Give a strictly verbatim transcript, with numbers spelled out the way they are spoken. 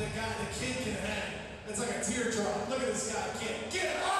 guy, the kid can hang. It's like a teardrop. Look at this guy, kid. Get up!